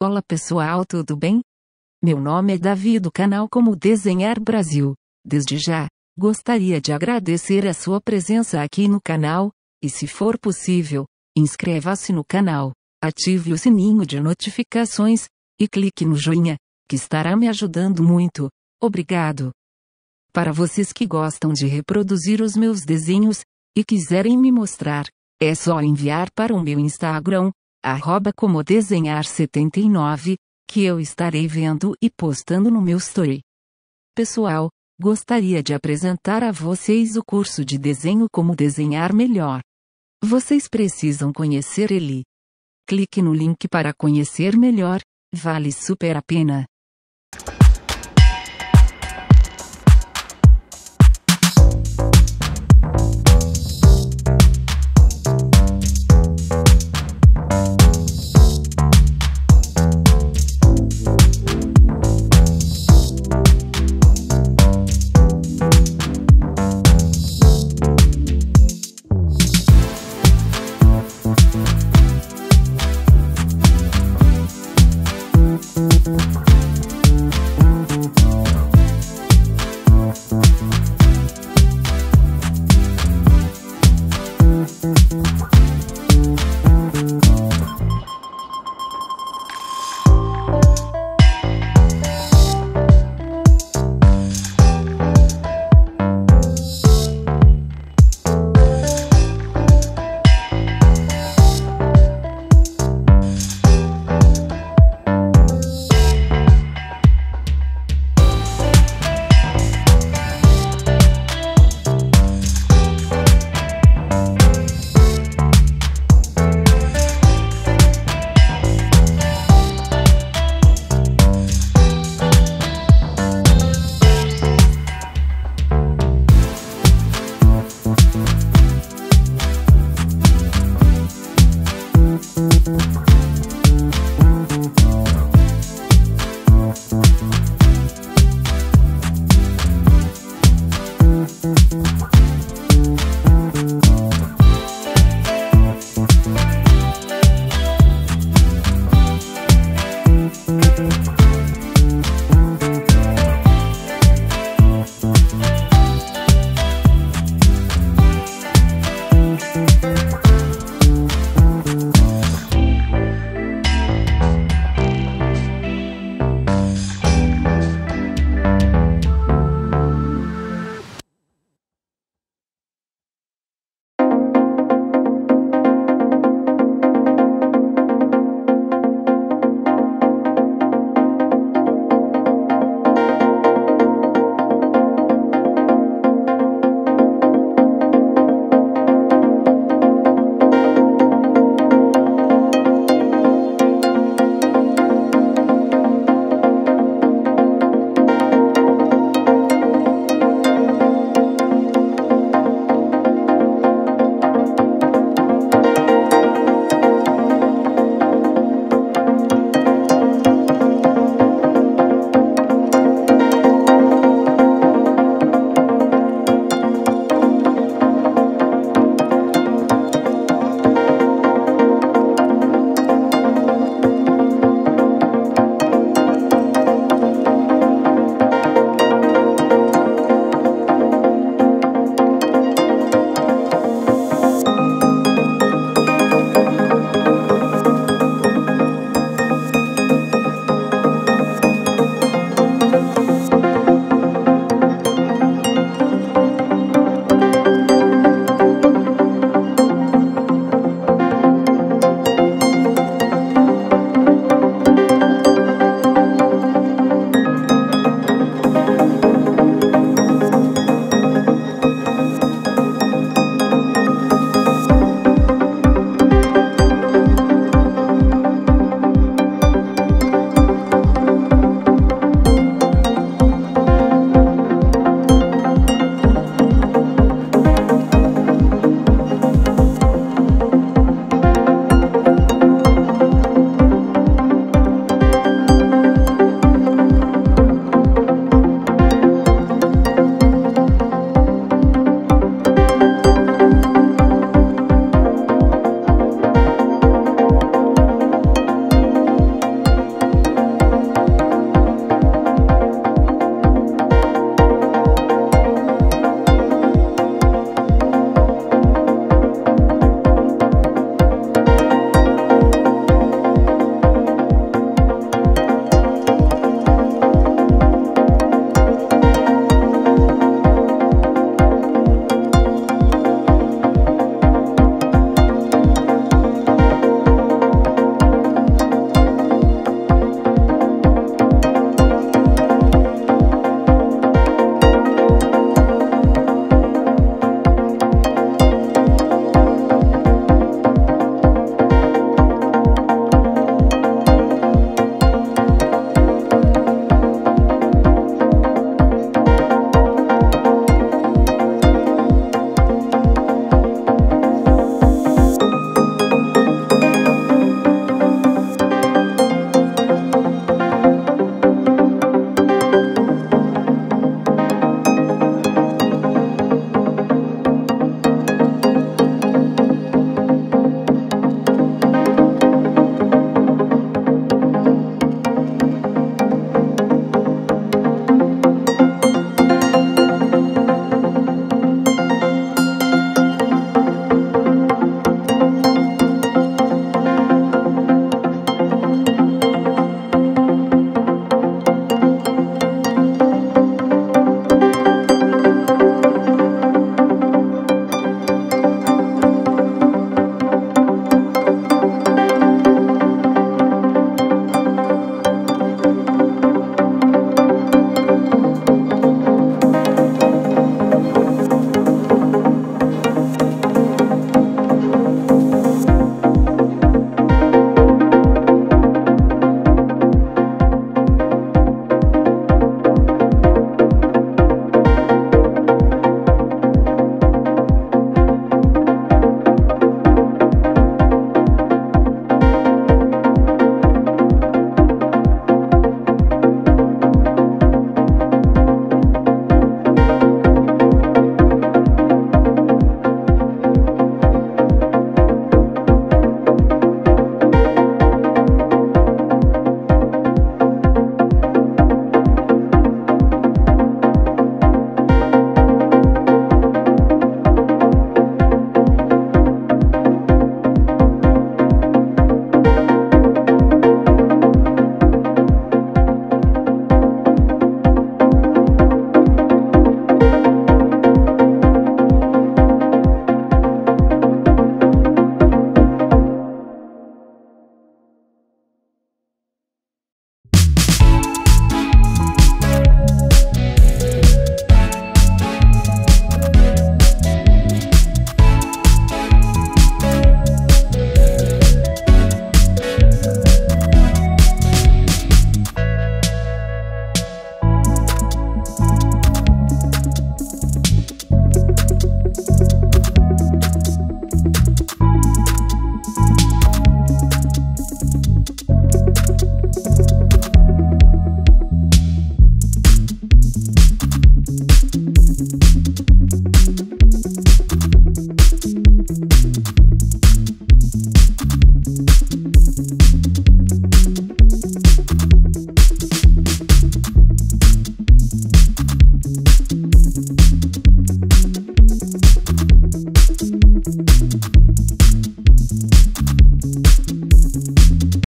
Olá pessoal, tudo bem? Meu nome é Davi do canal Como Desenhar Brasil. Desde já, gostaria de agradecer a sua presença aqui no canal, e se for possível, inscreva-se no canal, ative o sininho de notificações, e clique no joinha, que estará me ajudando muito. Obrigado! Para vocês que gostam de reproduzir os meus desenhos, e quiserem me mostrar, é só enviar para o meu Instagram, @comodesenhar79, que eu estarei vendo e postando no meu story. Pessoal, gostaria de apresentar a vocês o curso de desenho Como Desenhar Melhor. Vocês precisam conhecer ele. Clique no link para conhecer melhor, vale super a pena.